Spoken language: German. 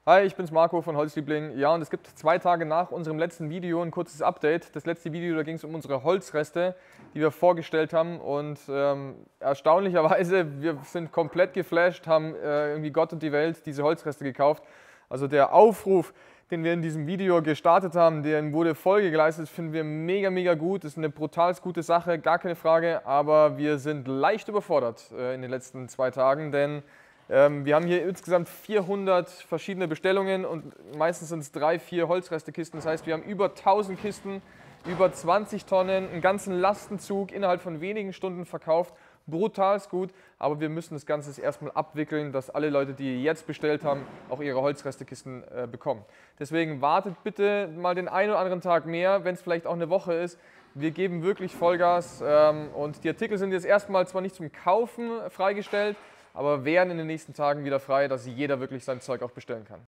Hi, ich bin's Marco von Holzliebling. Ja, und es gibt 2 Tage nach unserem letzten Video ein kurzes Update. Das letzte Video, da ging es um unsere Holzreste, die wir vorgestellt haben. Und erstaunlicherweise, wir sind komplett geflasht, haben irgendwie Gott und die Welt diese Holzreste gekauft. Also der Aufruf, den wir in diesem Video gestartet haben, den wurde Folge geleistet, finden wir mega, mega gut. Das ist eine brutal gute Sache, gar keine Frage. Aber wir sind leicht überfordert in den letzten 2 Tagen, denn wir haben hier insgesamt 400 verschiedene Bestellungen und meistens sind es 3, 4 Holzrestekisten. Das heißt, wir haben über 1000 Kisten, über 20 Tonnen, einen ganzen Lastenzug innerhalb von wenigen Stunden verkauft. Brutal gut, aber wir müssen das Ganze erstmal abwickeln, dass alle Leute, die jetzt bestellt haben, auch ihre Holzrestekisten bekommen. Deswegen wartet bitte mal den einen oder anderen Tag mehr, wenn es vielleicht auch eine Woche ist. Wir geben wirklich Vollgas und die Artikel sind jetzt erstmal zwar nicht zum Kaufen freigestellt, aber werden in den nächsten Tagen wieder frei, dass jeder wirklich sein Zeug auch bestellen kann.